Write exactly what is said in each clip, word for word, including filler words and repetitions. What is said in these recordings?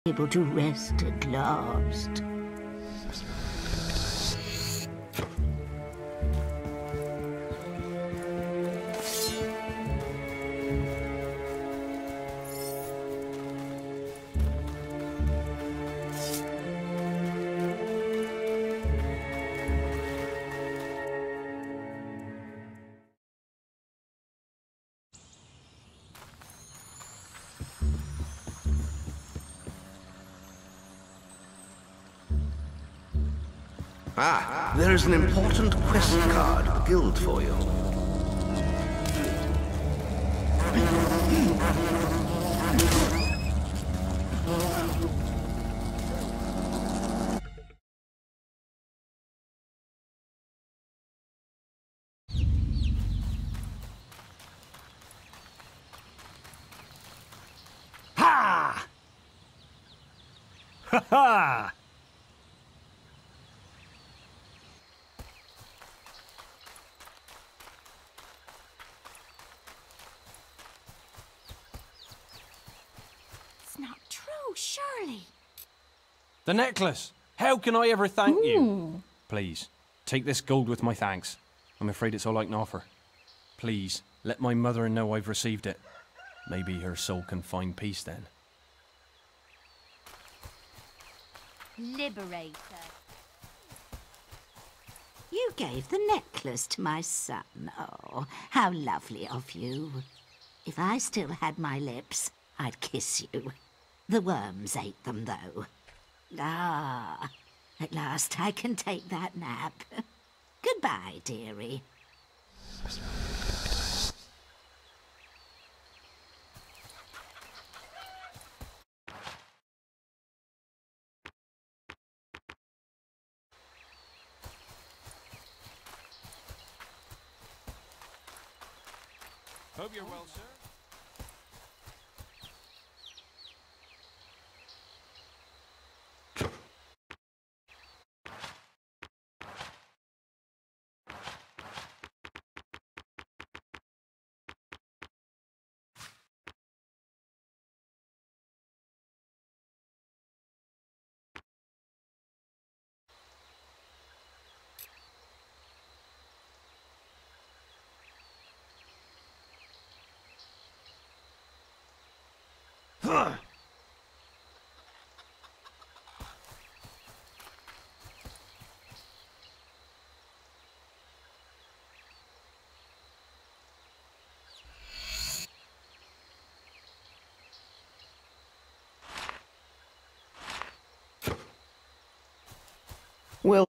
Able to rest at last. Ah, there is an important quest card guild for you. Ha! Ha ha! Surely. The necklace! How can I ever thank Ooh. you? Please, take this gold with my thanks. I'm afraid it's all I can offer. Please, let my mother know I've received it. Maybe her soul can find peace then. Liberator. You gave the necklace to my son. Oh, how lovely of you. If I still had my lips, I'd kiss you. The worms ate them, though. Ah, at last I can take that nap. Goodbye, dearie. Hope you're well, sir. Well...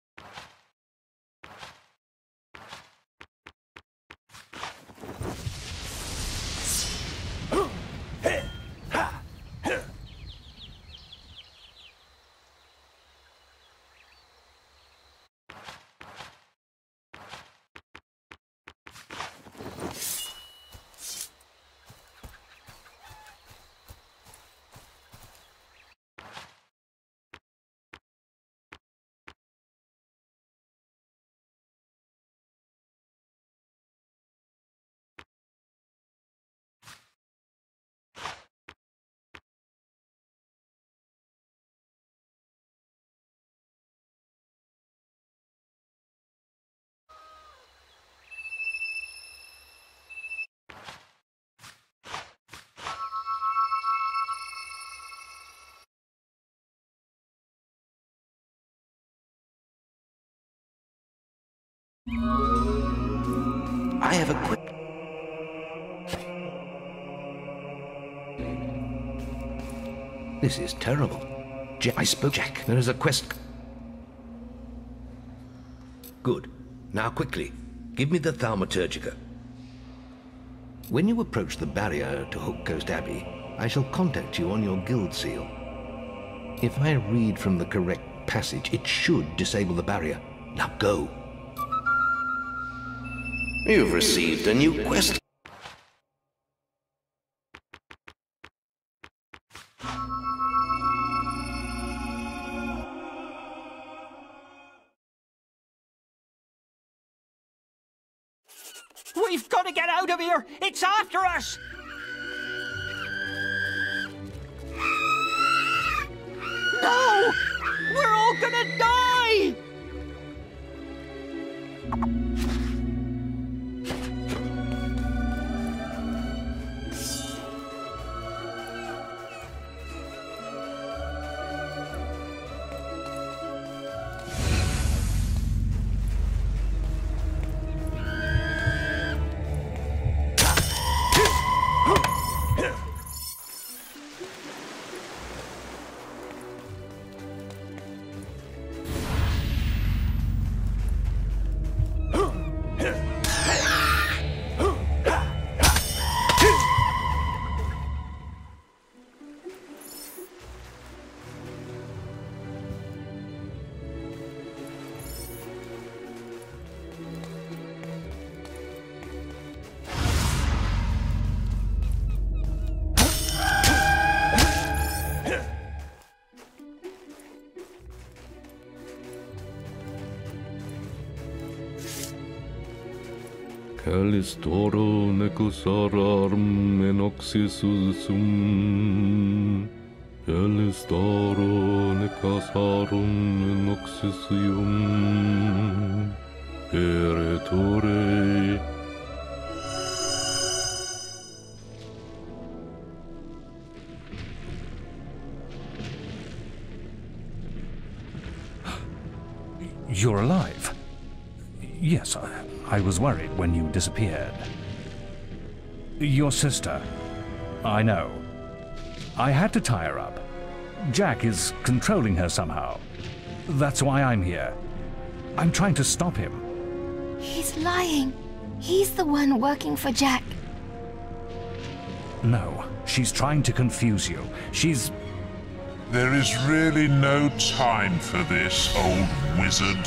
I have a quick... This is terrible. Jack, I spoke Jack. There is a quest... Good. Now quickly, give me the Thaumaturgica. When you approach the barrier to Hook Coast Abbey, I shall contact you on your guild seal. If I read from the correct passage, it should disable the barrier. Now go. You've received a new quest. We've got to get out of here! It's after us! gonna die! Calistoro necusararum enoxis sum. Calistoro necasarum enoxis ium. Eretore. You're alive? Yes, I, I was worried when you disappeared. Your sister. I know. I had to tie her up. Jack is controlling her somehow. That's why I'm here. I'm trying to stop him. He's lying. He's the one working for Jack. No, she's trying to confuse you. She's... There is really no time for this, old wizard.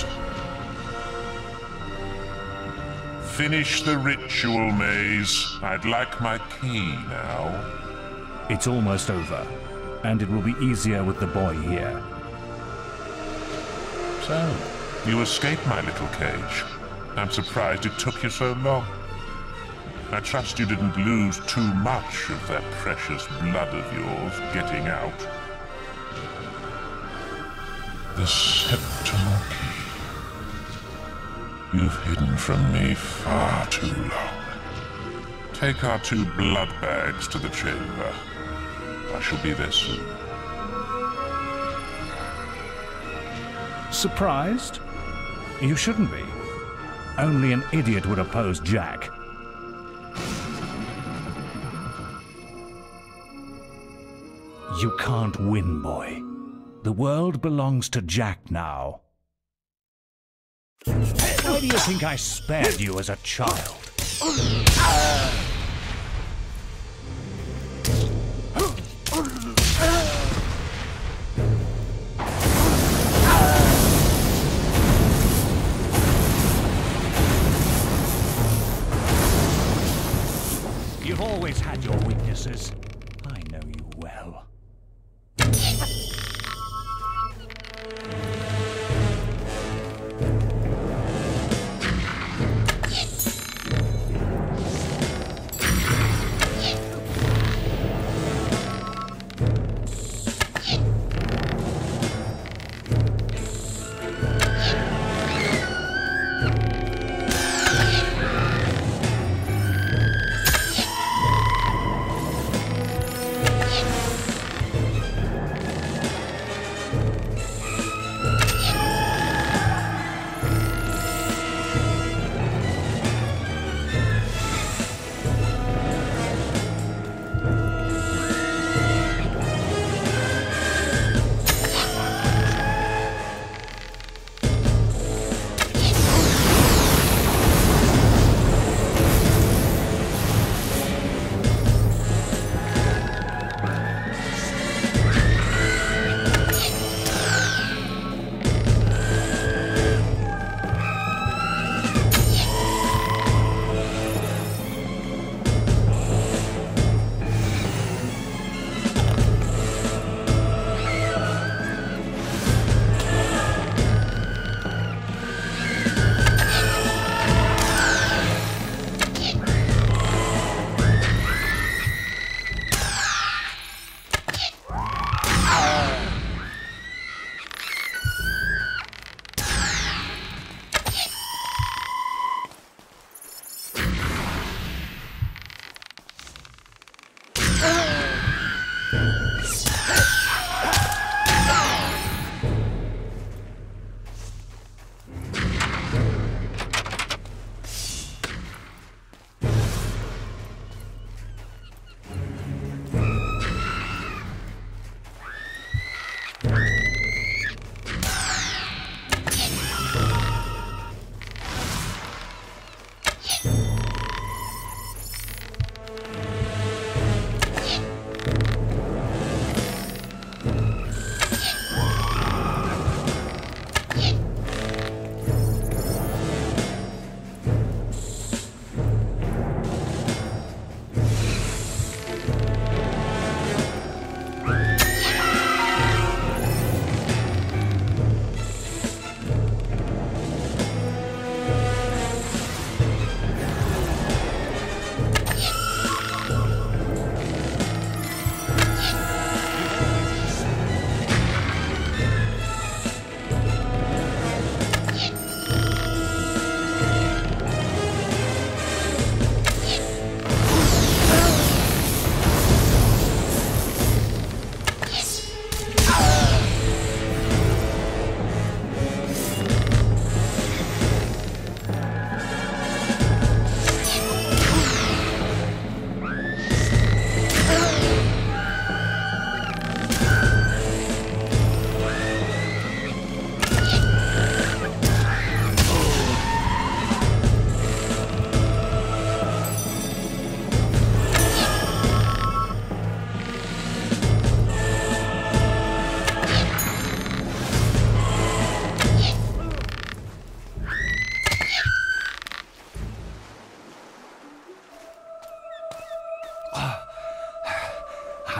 Finish the ritual, Maze. I'd like my key now. It's almost over, and it will be easier with the boy here. So, you escaped my little cage. I'm surprised it took you so long. I trust you didn't lose too much of that precious blood of yours getting out. The septuple key. You've hidden from me far too long. Take our two blood bags to the chamber. I shall be there soon. Surprised? You shouldn't be. Only an idiot would oppose Jack. You can't win, boy. The world belongs to Jack now. Why do you think I spared you as a child? You've always had your weaknesses. I know you well.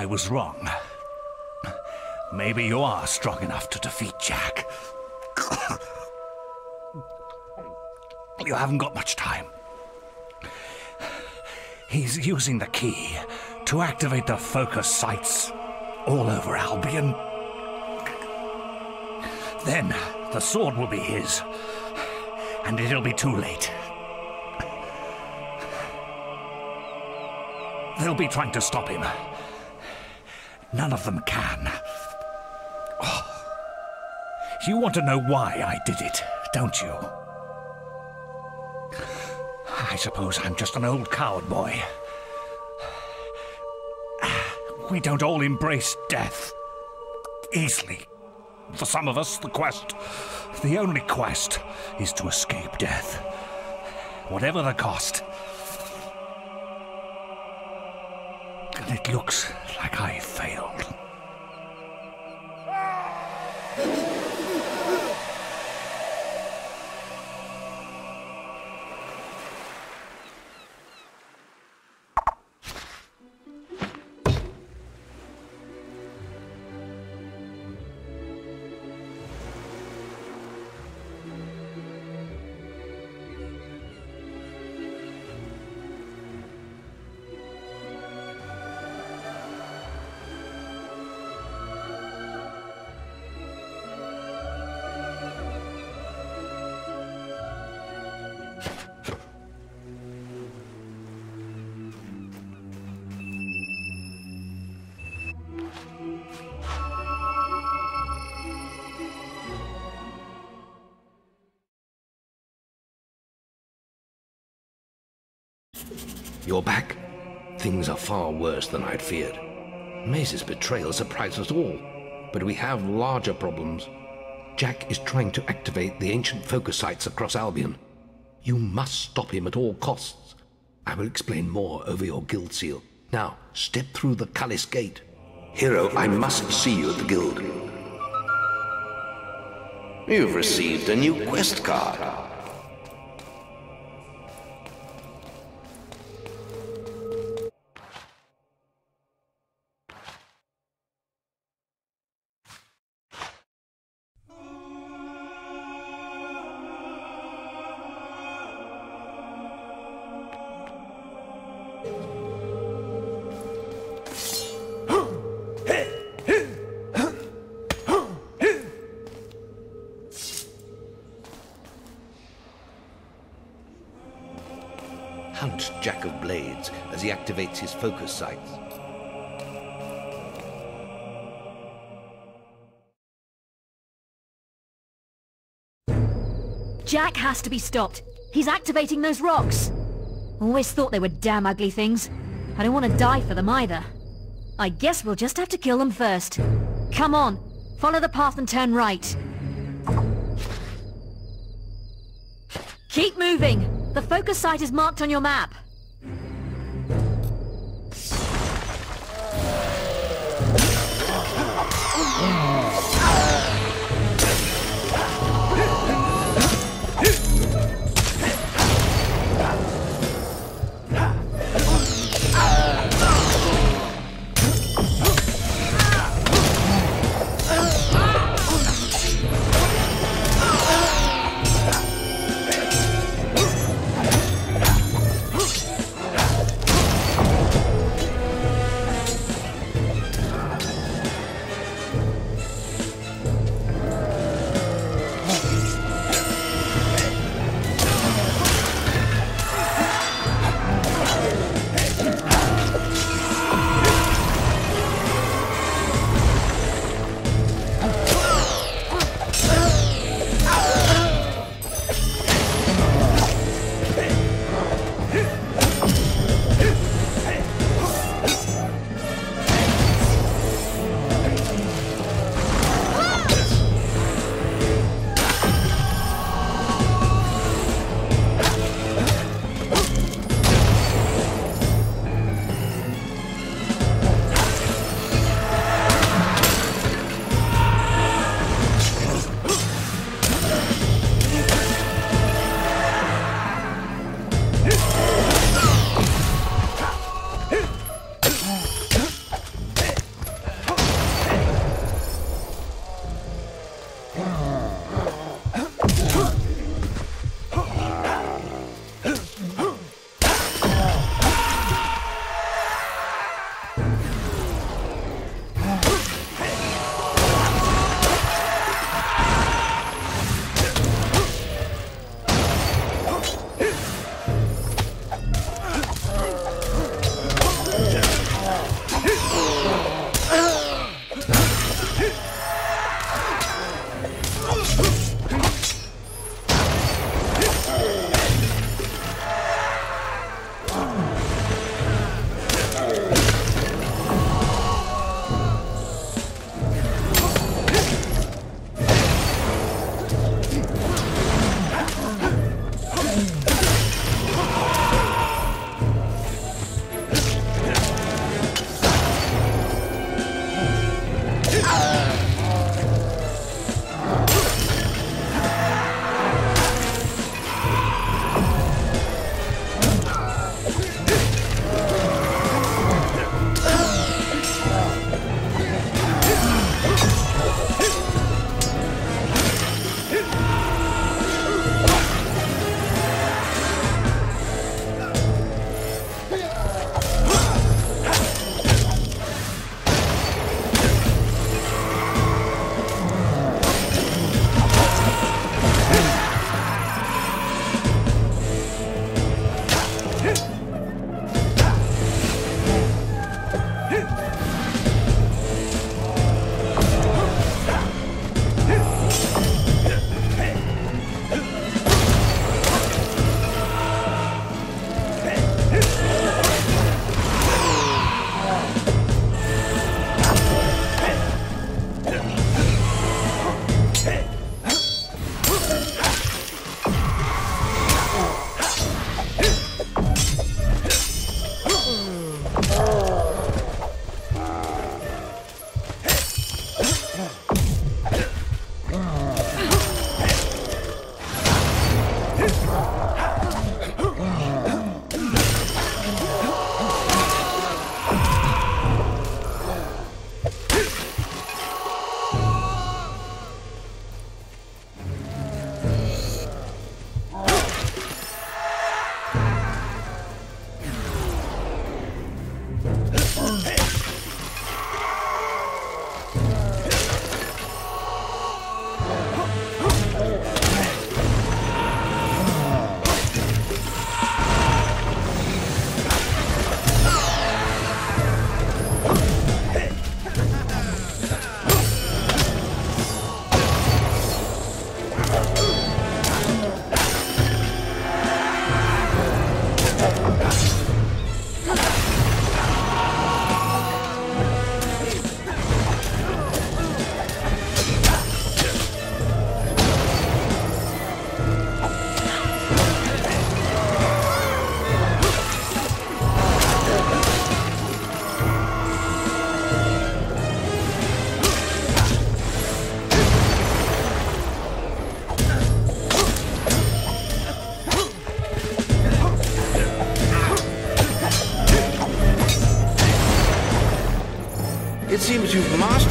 I was wrong. Maybe you are strong enough to defeat Jack. You haven't got much time. He's using the key to activate the focus sites all over Albion. Then the sword will be his, and it'll be too late. They'll be trying to stop him. None of them can. Oh. You want to know why I did it, don't you? I suppose I'm just an old coward boy. We don't all embrace death easily. For some of us, the quest, the only quest, is to escape death. Whatever the cost. And it looks like I failed. You're back? Things are far worse than I'd feared. Maze's betrayal surprised us all, but we have larger problems. Jack is trying to activate the ancient focus sites across Albion. You must stop him at all costs. I will explain more over your guild seal. Now, step through the Cullis gate. Hero, I must see you at the guild. You've received a new quest card. Hunt Jack of Blades as he activates his focus sites. Jack has to be stopped. He's activating those rocks. Always thought they were damn ugly things. I don't want to die for them either. I guess we'll just have to kill them first. Come on, follow the path and turn right. Keep moving. The focus site is marked on your map.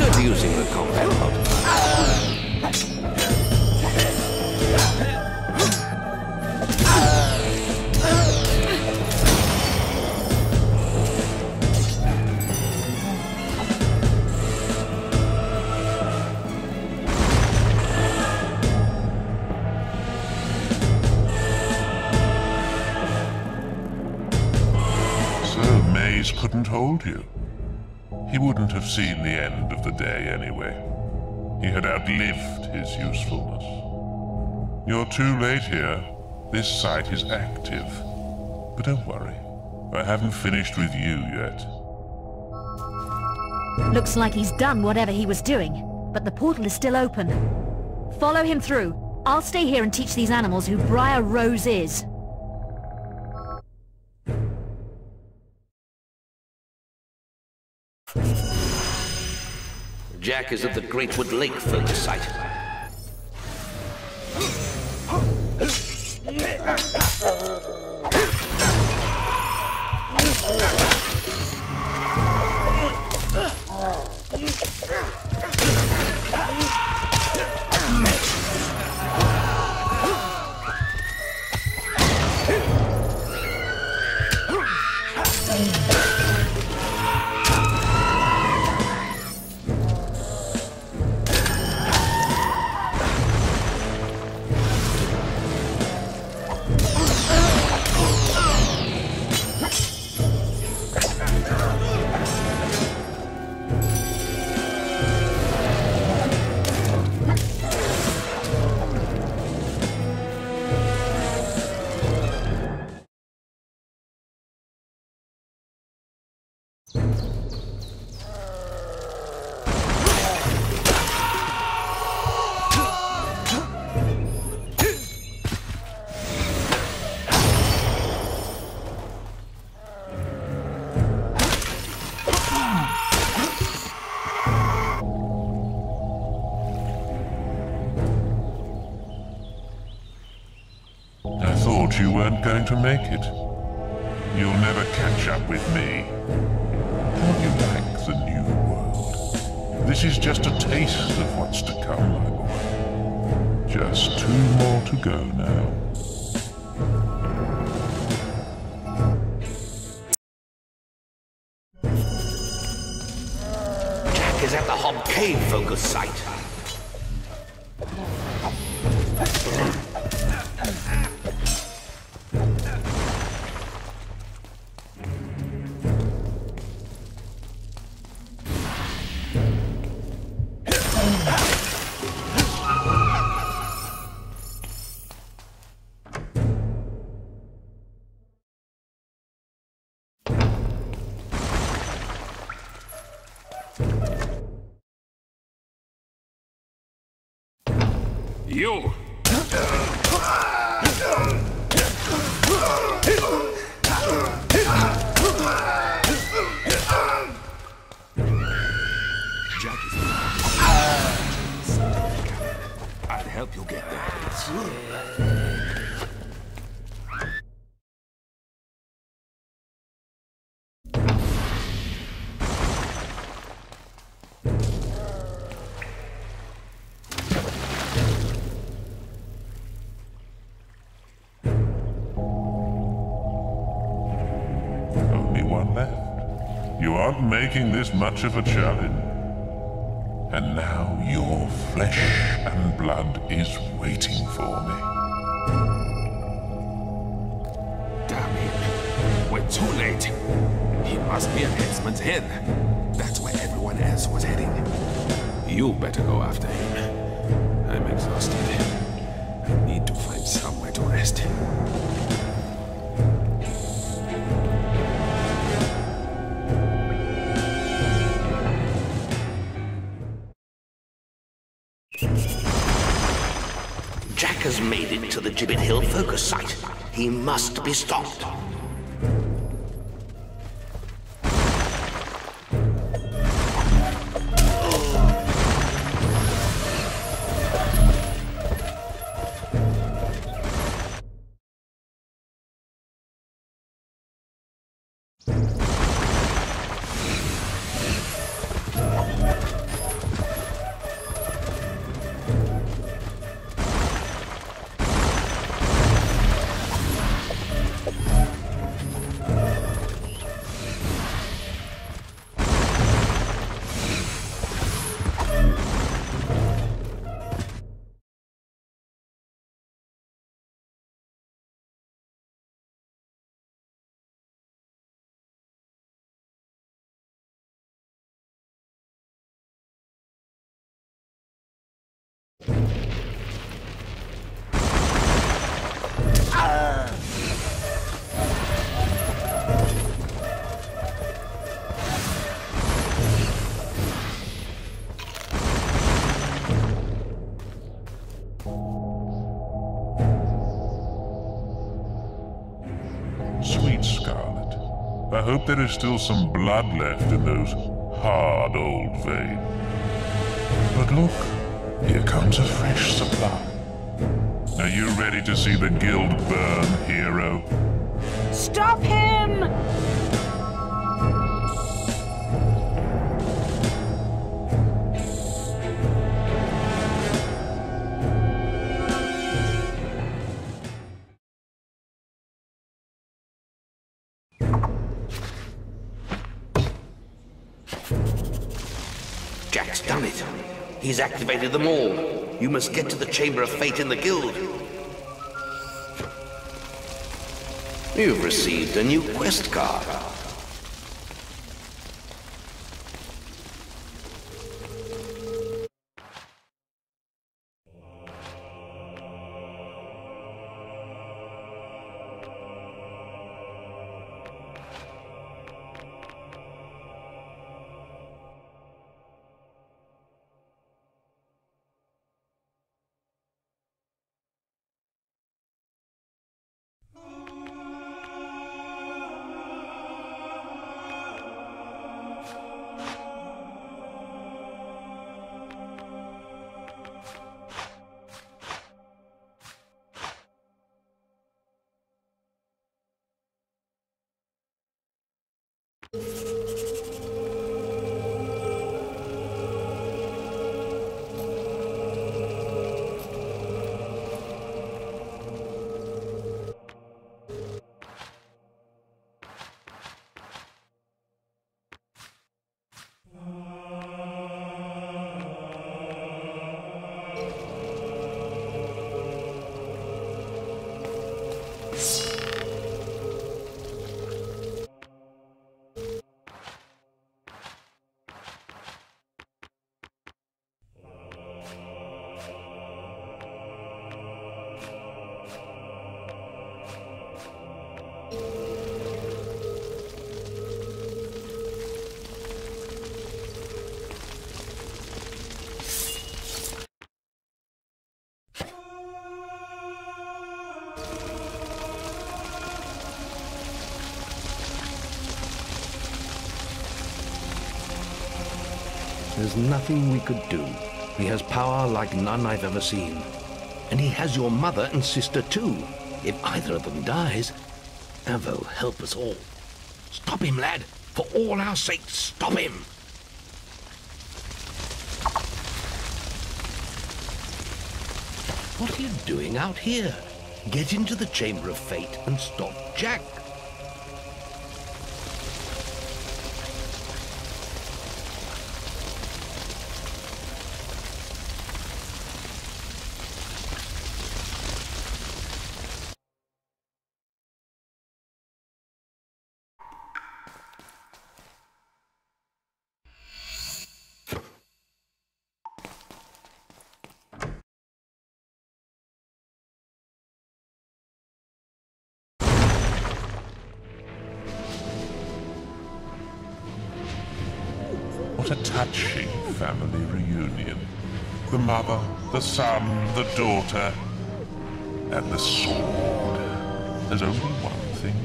Good using the combat mod. Couldn't hold you. He wouldn't have seen the end of the day anyway. He had outlived his usefulness. You're too late here. This site is active. But don't worry. I haven't finished with you yet. Looks like he's done whatever he was doing, but the portal is still open. Follow him through. I'll stay here and teach these animals who Briar Rose is. Jack is at the Greatwood Lake focus site. You weren't going to make it. You'll never catch up with me. How do you like the new world? This is just a taste of what's to come, my boy. Just two more to go now. Jack is at the Hob Cave focus site. You! Jack is I'd help you get there. Making this much of a challenge. And now your flesh and blood is waiting for me. Damn it. We're too late. He must be at Headsman's Head. That's where everyone else was heading. You better go after him. I'm exhausted. I need to find somewhere to rest. Jack has made it to the Gibbet Hill focus site. He must be stopped. I hope there is still some blood left in those hard old veins. But look, here comes a fresh supply. Are you ready to see the guild burn, hero? Stop him! Jack's done it. He's activated them all. You must get to the Chamber of Fate in the guild. You've received a new quest card. There's nothing we could do. He has power like none I've ever seen. And he has your mother and sister too. If either of them dies, Avo, help us all. Stop him, lad! For all our sakes, stop him! What are you doing out here? Get into the Chamber of Fate and stop Jack. What a touching family reunion. The mother, the son, the daughter, and the sword. There's only one thing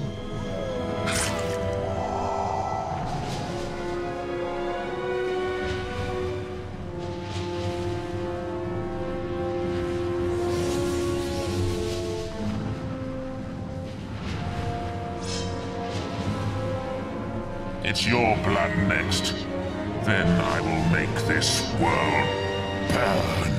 missing. It's your blood next. Then I will make this world burn.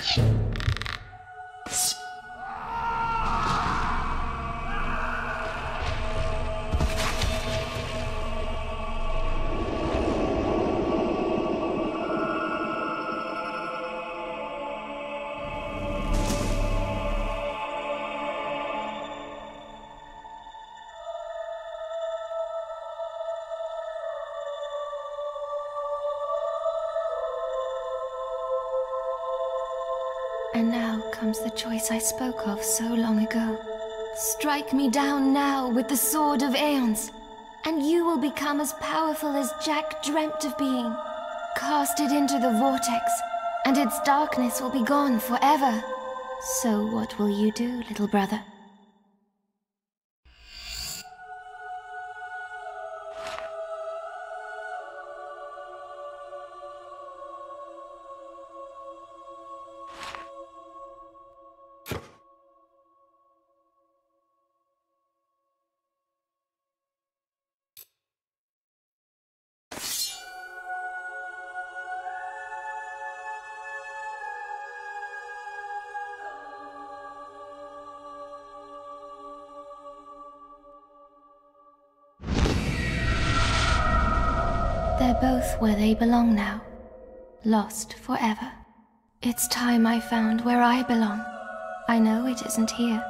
And now comes the choice I spoke of so long ago. Strike me down now with the sword of Aeons, and you will become as powerful as Jack dreamt of being. Cast it into the vortex, and its darkness will be gone forever. So what will you do, little brother? They're both where they belong now, lost forever. It's time I found where I belong. I know it isn't here.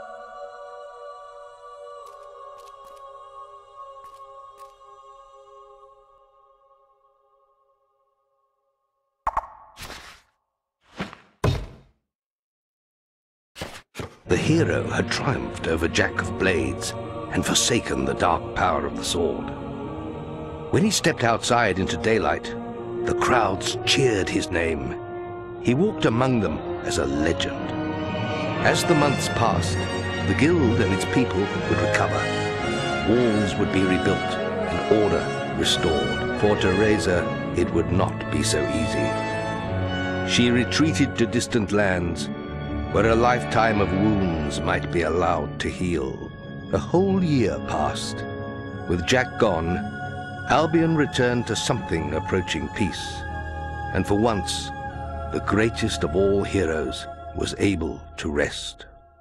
The hero had triumphed over Jack of Blades and forsaken the dark power of the sword. When he stepped outside into daylight, the crowds cheered his name. He walked among them as a legend. As the months passed, the guild and its people would recover. Walls would be rebuilt and order restored. For Teresa, it would not be so easy. She retreated to distant lands, where a lifetime of wounds might be allowed to heal. A whole year passed. With Jack gone, Albion returned to something approaching peace. And for once, the greatest of all heroes was able to rest.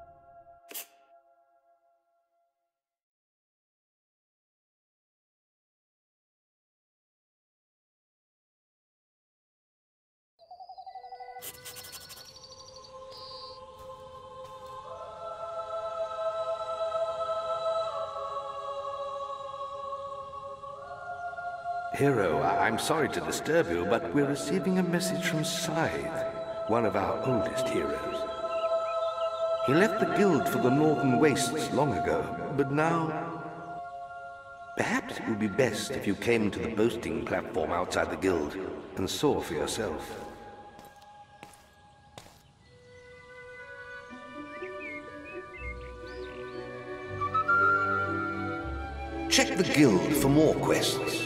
Hero, I I'm sorry to disturb you, but we're receiving a message from Scythe, one of our oldest heroes. He left the guild for the Northern Wastes long ago, but now... Perhaps it would be best if you came to the boasting platform outside the guild and saw for yourself. Check the guild for more quests.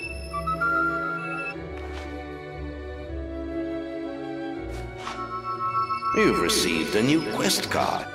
You've received a new quest card.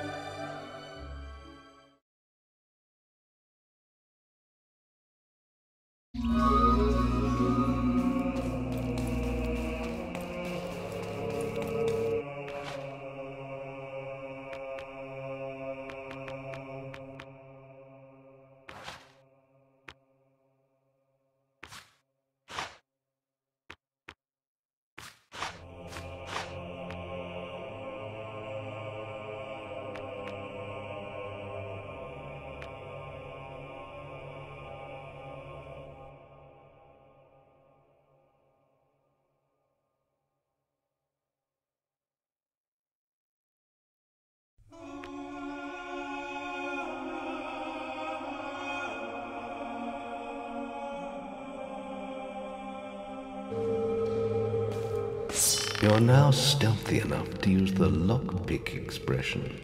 You're now stealthy enough to use the lockpick expression.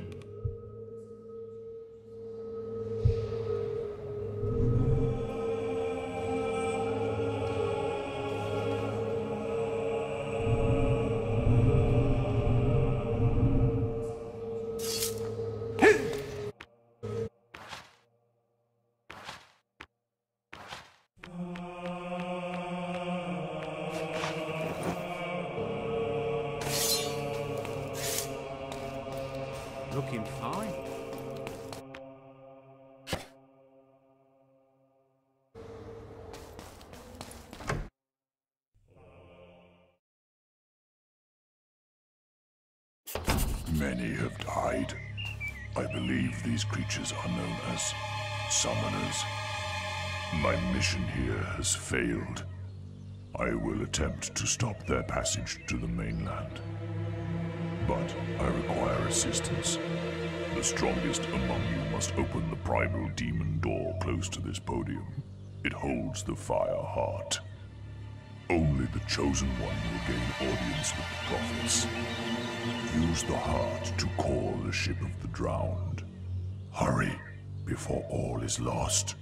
looking fine. Many have died. I believe these creatures are known as summoners. My mission here has failed. I will attempt to stop their passage to the mainland. But I require assistance. The strongest among you must open the primal demon door close to this podium. It holds the fire heart. Only the chosen one will gain audience with the prophets. Use the heart to call the ship of the drowned. Hurry, before all is lost.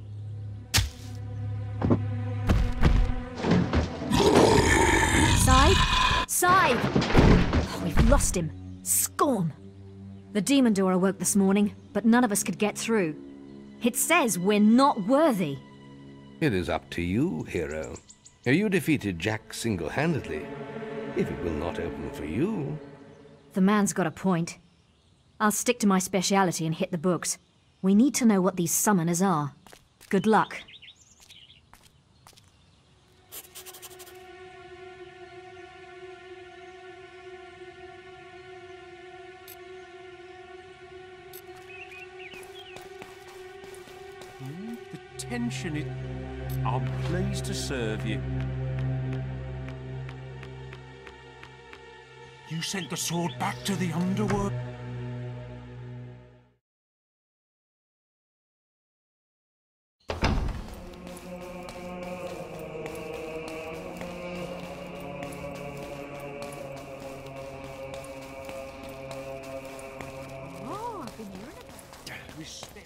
Scythe? Scythe! Oh, we've lost him. Scorn! The demon door awoke this morning, but none of us could get through. It says we're not worthy. It is up to you, hero. You defeated Jack single-handedly. If it will not open for you... The man's got a point. I'll stick to my speciality and hit the books. We need to know what these summoners are. Good luck. Hmm, the tension is... I'm pleased to serve you. You sent the sword back to the underworld? Oh, I've been hearing about it. Respect.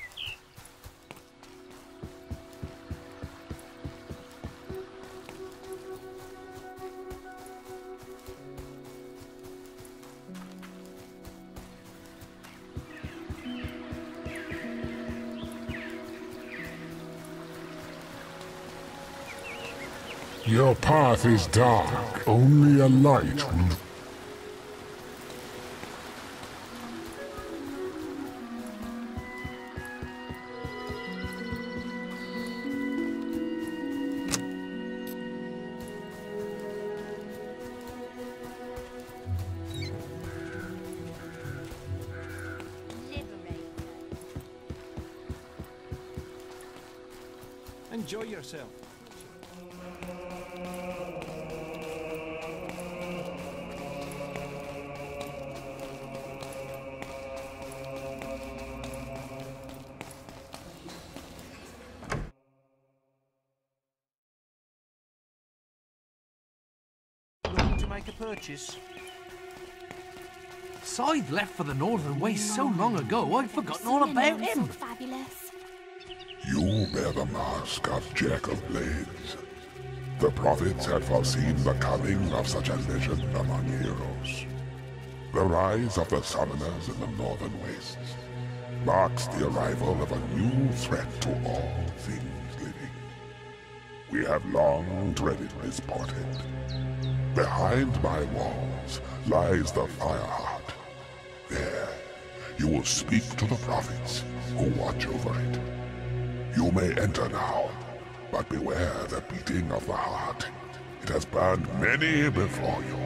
Your path is dark. Only a light will... Enjoy yourself. Looking to make a purchase? Scythe left for the Northern Waste so long ago, I'd forgotten all about him. Fabulous. You bear the mask of Jack of Blades. The prophets had foreseen the coming of such a legend among heroes. The rise of the summoners in the Northern Wastes marks the arrival of a new threat to all things living. We have long dreaded this portent. Behind my walls lies the Fireheart. There, you will speak to the prophets who watch over it. You may enter now, but beware the beating of the heart. It has burned many before you.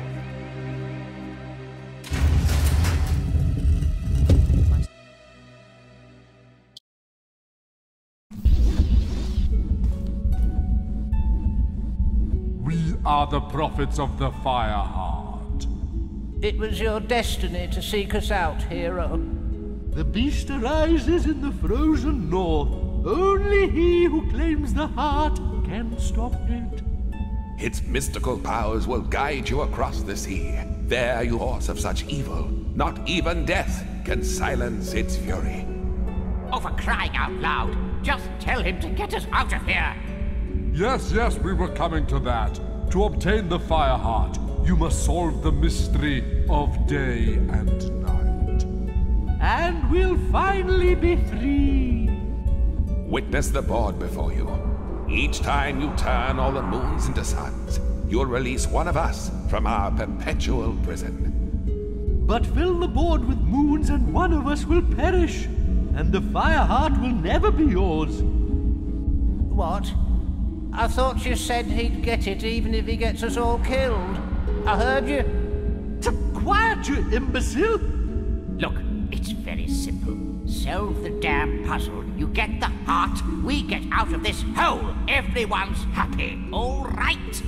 We are the prophets of the Fireheart. It was your destiny to seek us out, hero. The beast arises in the frozen north. Only he who claims the heart can stop it. Its mystical powers will guide you across the sea. There you force of such evil. Not even death can silence its fury. Oh, for crying out loud! Just tell him to get us out of here! Yes, yes, we were coming to that. To obtain the Fireheart, you must solve the mystery of day and night. And we'll finally be free. Witness the board before you. Each time you turn all the moons into suns, you'll release one of us from our perpetual prison. But fill the board with moons and one of us will perish, and the fire heart will never be yours. What? I thought you said he'd get it even if he gets us all killed. I heard you. To quiet you, imbecile! Look, it's very simple. Solve the damn puzzle. You get the heart, we get out of this hole. Everyone's happy, all right?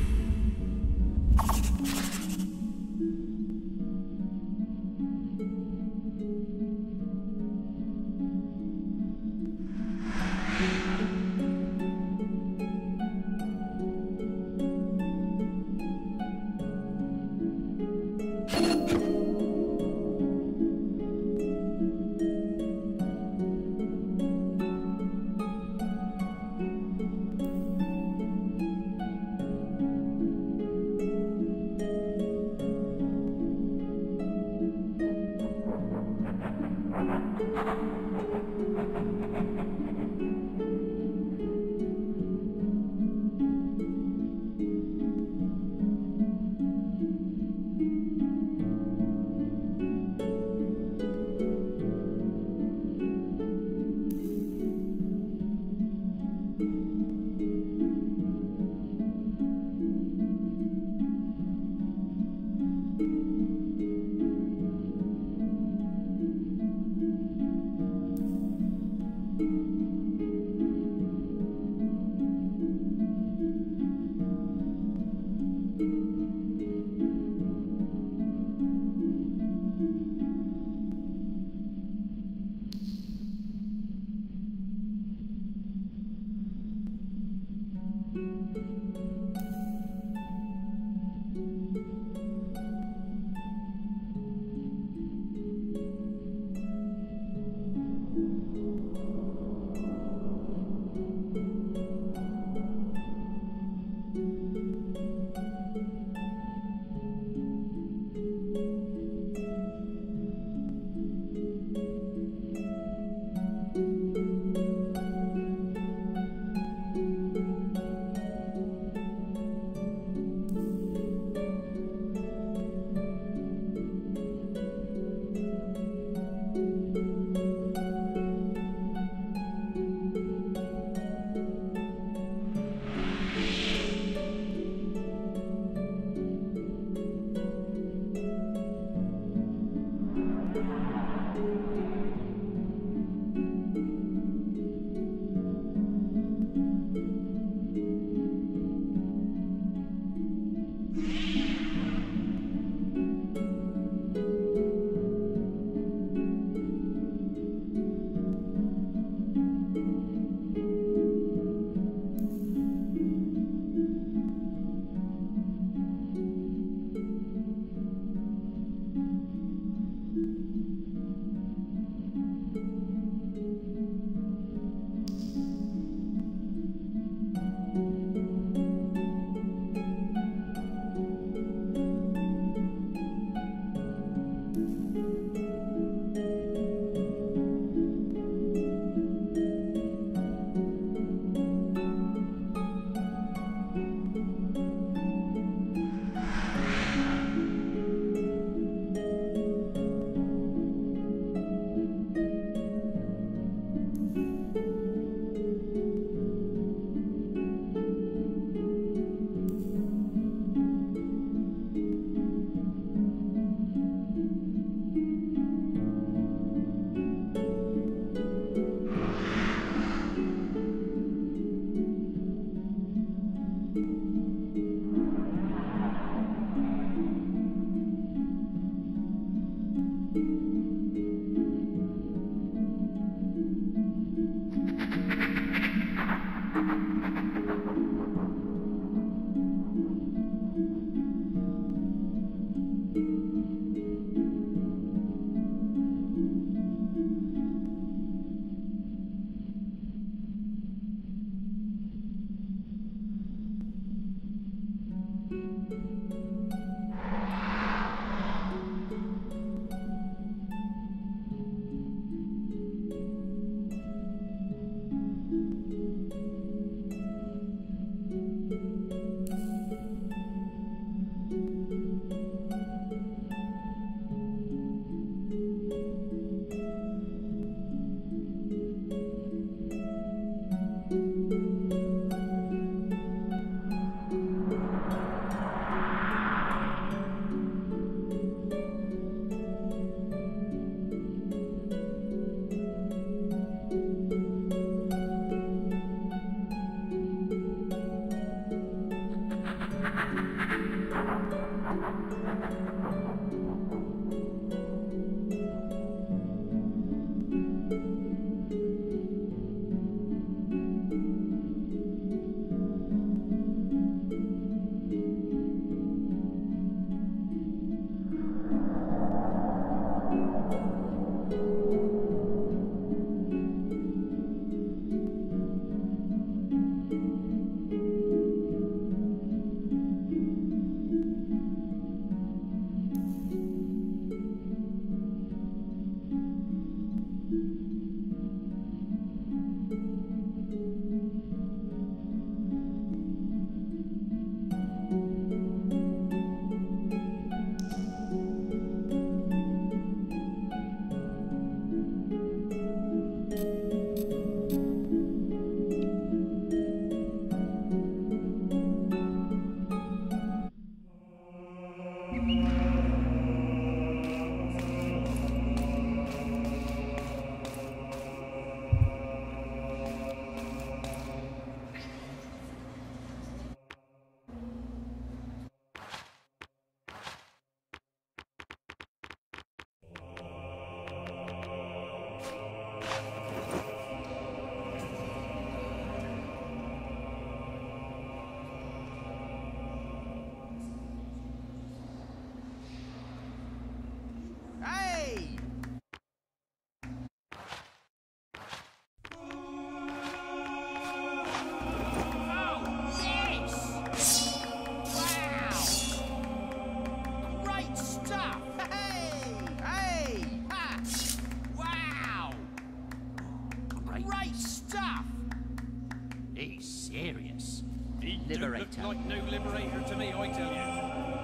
Liberator. Like no liberator to me, I tell you.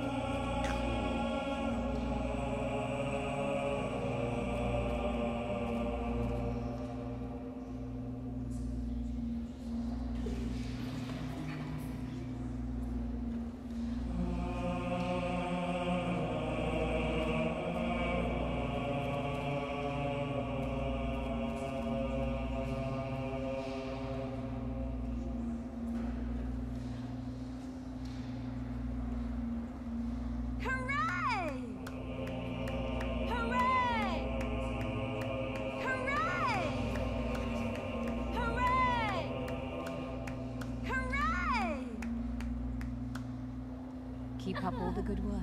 Keep up all the good work.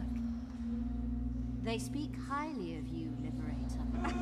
They speak highly of you, Liberator.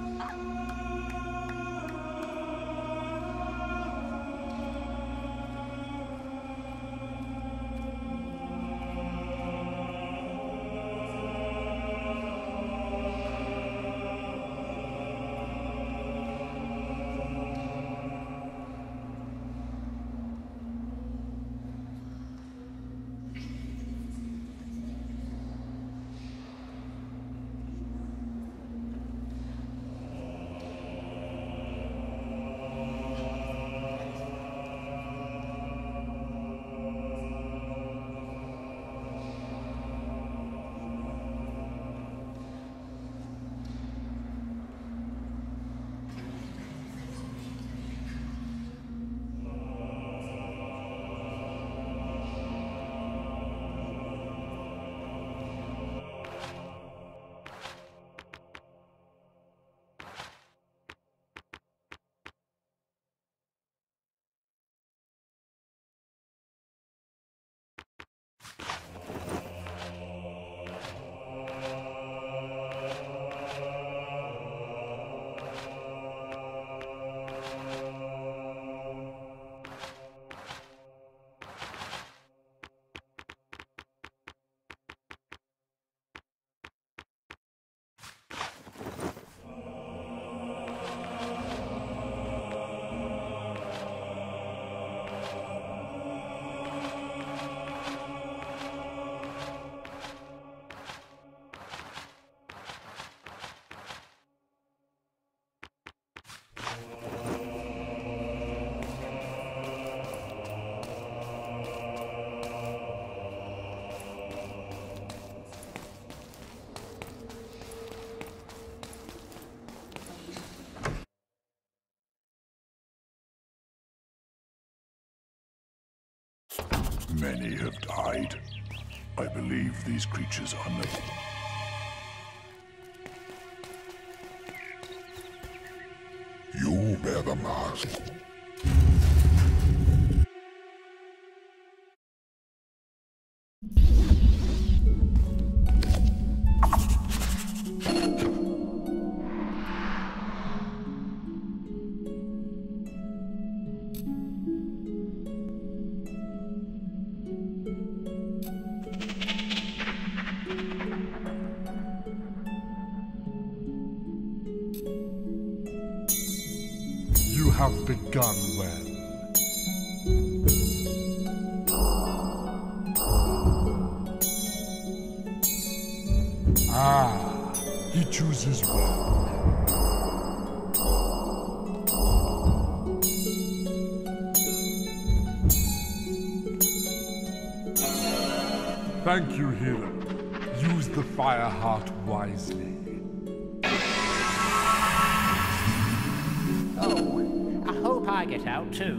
Many have died. I believe these creatures are no... You bear the mask. You have begun well. Ah, he chooses well. Thank you, hero. Use the fire heart wisely. Oh, I hope I get out too.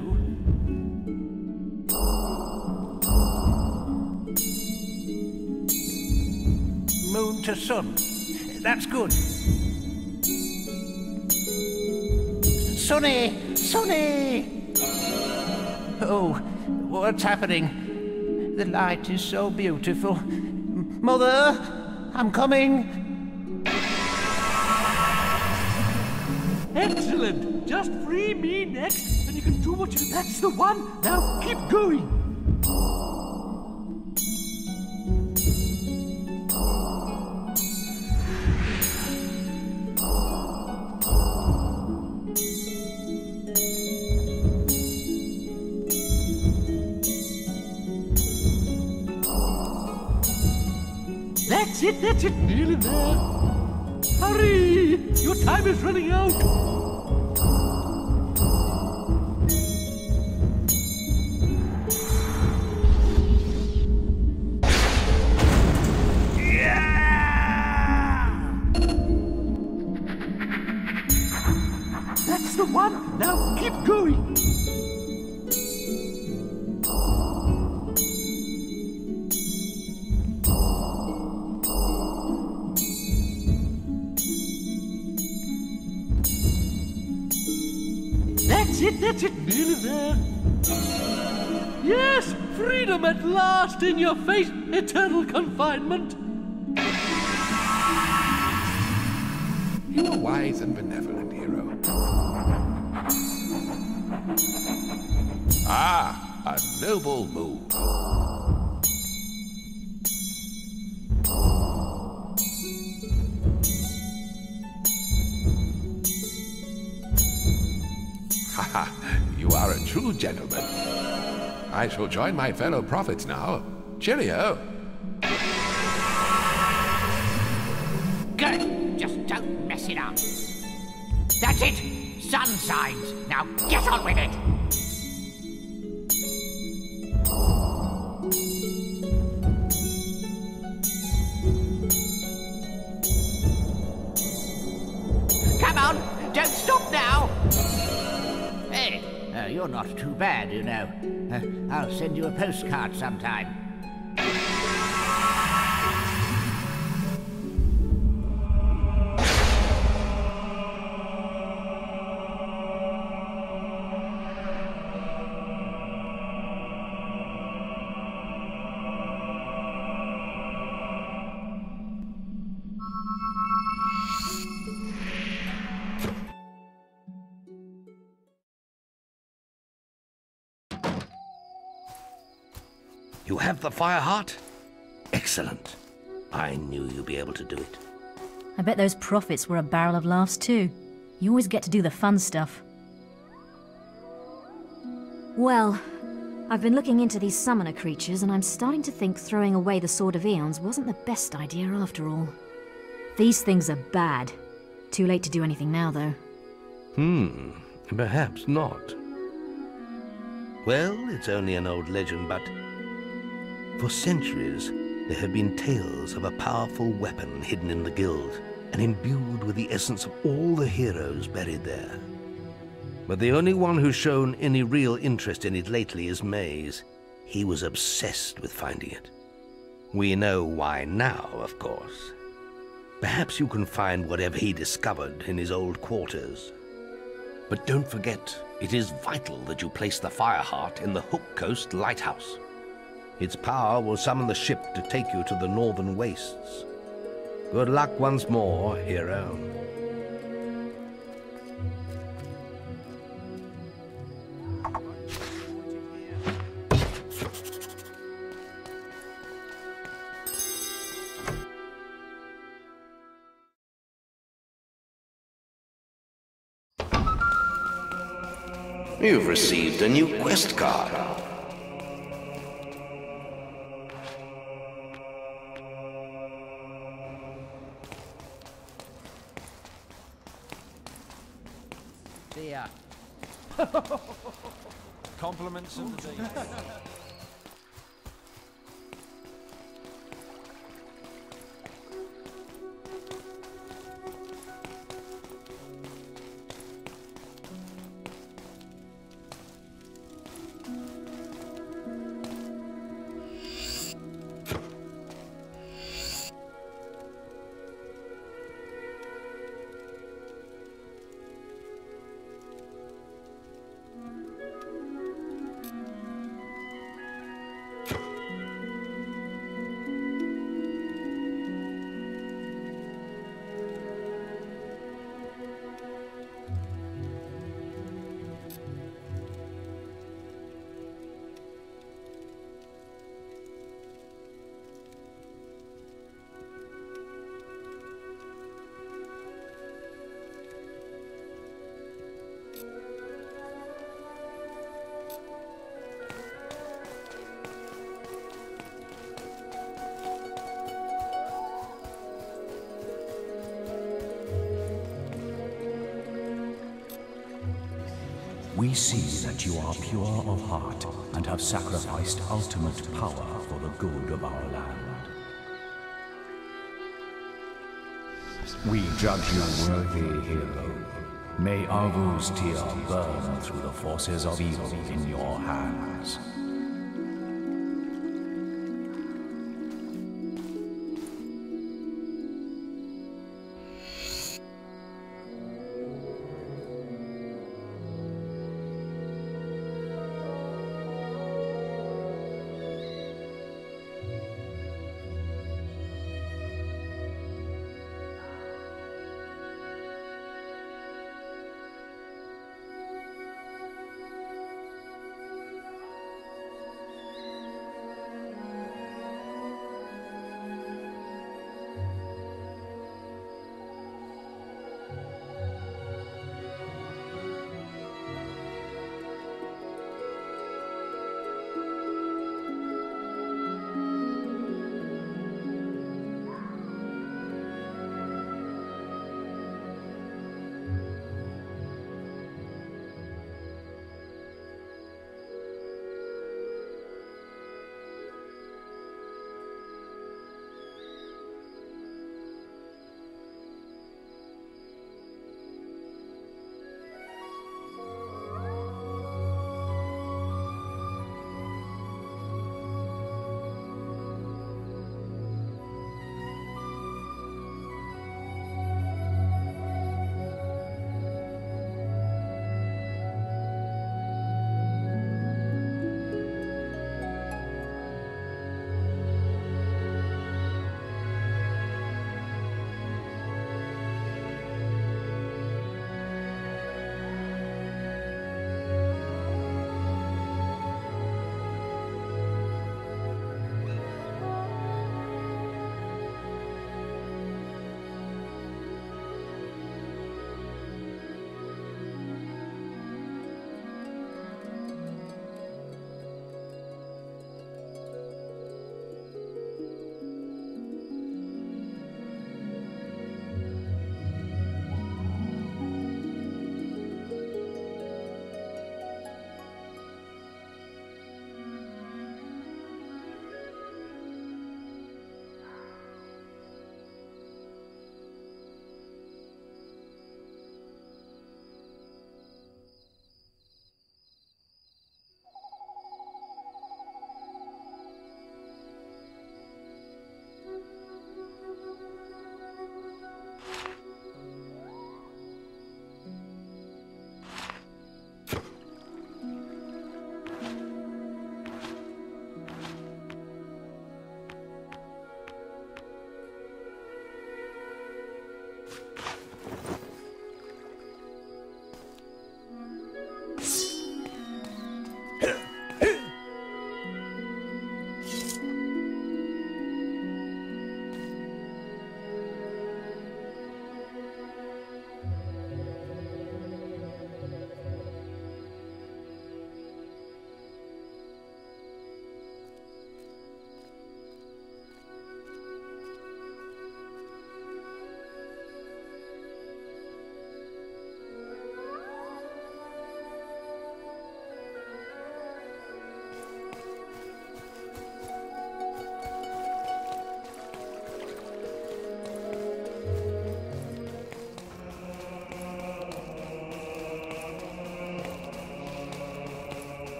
Moon to sun. That's good. Sonny! Sonny! Oh, what's happening? The light is so beautiful. Mother, I'm coming. Excellent! Just free me next, and you can do what you... That's the one! Now keep going! That's it, that's it, nearly there. Hurry! Your time is running out. That's the one. Now keep going. That's it, that's it, nearly there. Yes, freedom at last in your face, eternal confinement. You are wise and benevolent, hero. Ah, a noble move. Haha, you are a true gentleman. I shall join my fellow prophets now. Cheerio. Good. Just don't mess it up. That's it. Sun signs. Now get on with it. Come on. Don't stop now. Hey, uh, you're not too bad, you know. Uh, I'll send you a postcard sometime. You have the fire heart? Excellent. I knew you'd be able to do it. I bet those prophets were a barrel of laughs too. You always get to do the fun stuff. Well, I've been looking into these summoner creatures, and I'm starting to think throwing away the Sword of Aeons wasn't the best idea after all. These things are bad. Too late to do anything now, though. Hmm, perhaps not. Well, it's only an old legend, but for centuries there have been tales of a powerful weapon hidden in the guild and imbued with the essence of all the heroes buried there. But the only one who's shown any real interest in it lately is Maze. He was obsessed with finding it. We know why now, of course. Perhaps you can find whatever he discovered in his old quarters. But don't forget, it is vital that you place the Fireheart in the Hook Coast Lighthouse. Its power will summon the ship to take you to the northern wastes. Good luck once more, hero. You've received a new quest card. Dear. Compliments of the day. We see that you are pure of heart and have sacrificed ultimate power for the good of our land. We judge you worthy, hero. May Arvu's tear burn through the forces of evil in your hands.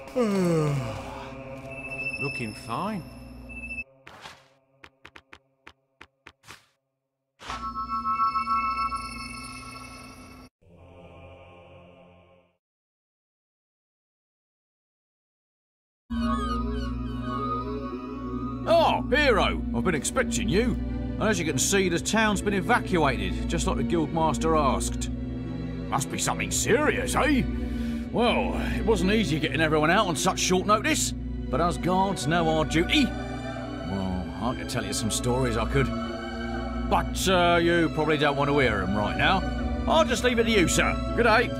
Looking fine. Oh, Hero! I've been expecting you. And as you can see, the town's been evacuated, just like the Guildmaster asked. Must be something serious, eh? Well, it wasn't easy getting everyone out on such short notice, but us guards know our duty. Well, I could tell you some stories I could. But uh, you probably don't want to hear them right now. I'll just leave it to you, sir. Good day.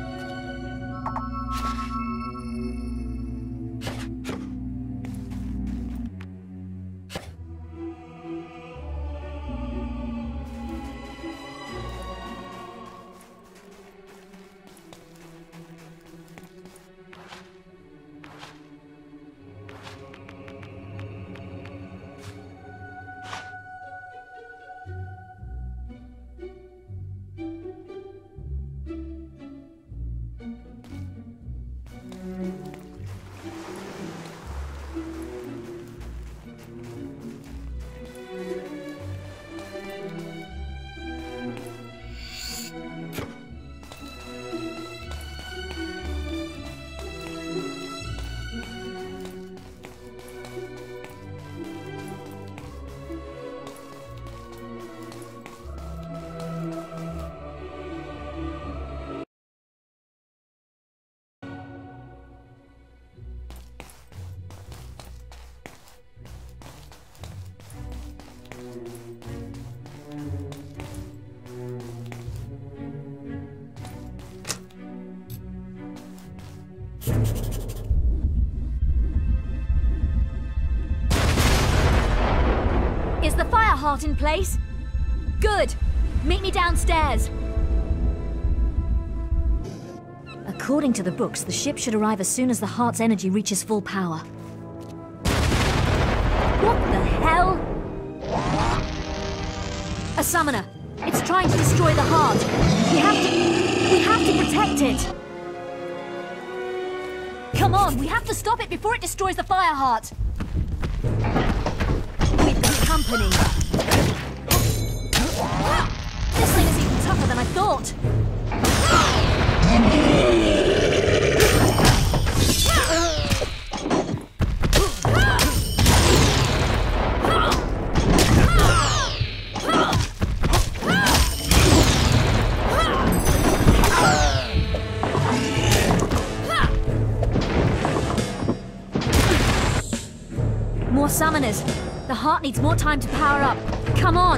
Is the fire heart in place? Good! Meet me downstairs. According to the books, the ship should arrive as soon as the heart's energy reaches full power. What the hell? A summoner. It's trying to destroy the heart. We have to... we have to protect it. Come on, we have to stop it before it destroys the fire heart. We've got company. This thing is even tougher than I thought. More summoners. The heart needs more time to power up. Come on!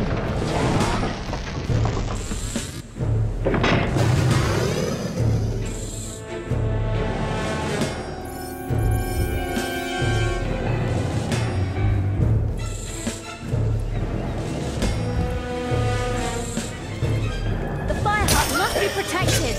The fire heart must be protected!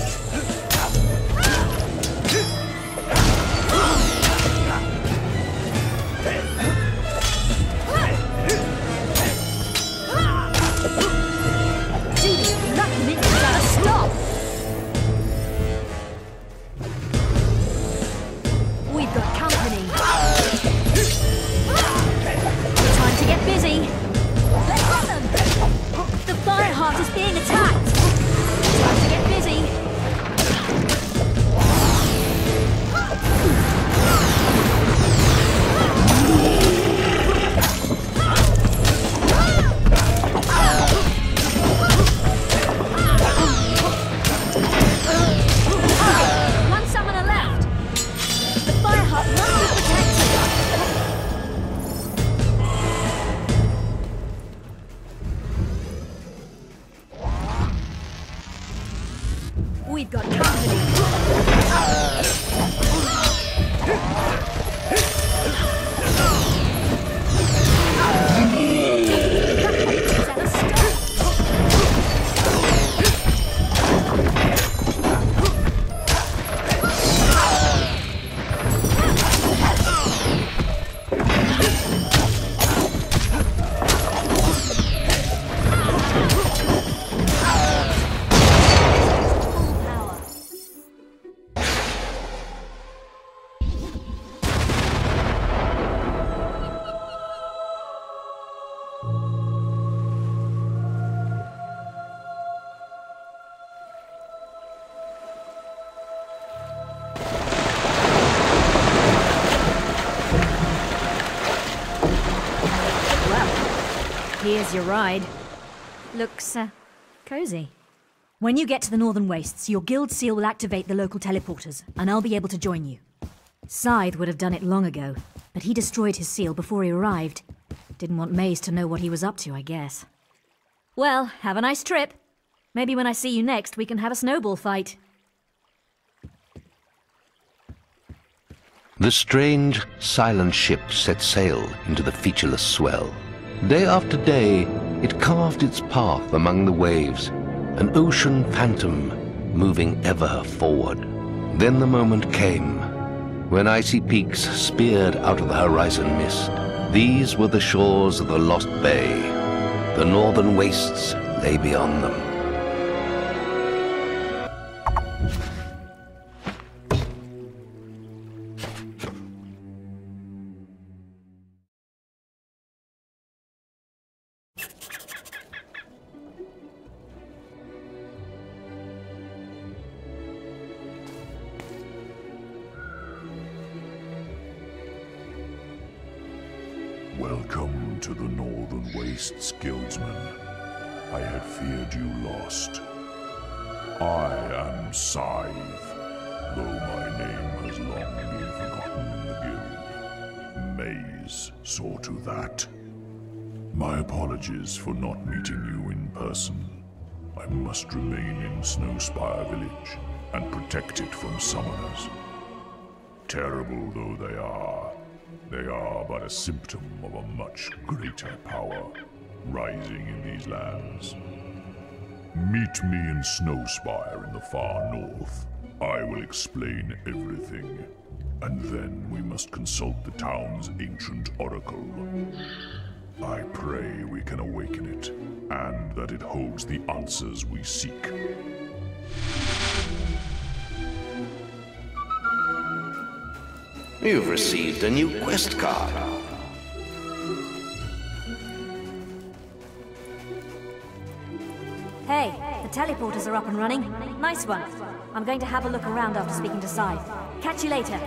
Here's your ride. Looks, uh, cozy. When you get to the Northern Wastes, your guild seal will activate the local teleporters, and I'll be able to join you. Scythe would have done it long ago, but he destroyed his seal before he arrived. Didn't want Maze to know what he was up to, I guess. Well, have a nice trip. Maybe when I see you next, we can have a snowball fight. The strange, silent ship set sail into the featureless swell. Day after day, it carved its path among the waves, an ocean phantom moving ever forward. Then the moment came, when icy peaks speared out of the horizon mist. These were the shores of the Lost Bay. The Northern Wastes lay beyond them. Welcome to the Northern Wastes, Guildsman. I had feared you lost. I am Scythe, though my name has long been forgotten in the guild. Maze saw to that. My apologies for not meeting you in person. I must remain in Snowspire Village and protect it from summoners. Terrible though they are, they are but a symptom of a much greater power rising in these lands. Meet me in Snowspire in the far north. I will explain everything, and then we must consult the town's ancient oracle. I pray we can awaken it, and that it holds the answers we seek. You've received a new quest card. Hey, the teleporters are up and running. Nice one. I'm going to have a look around after speaking to Scythe. Catch you later.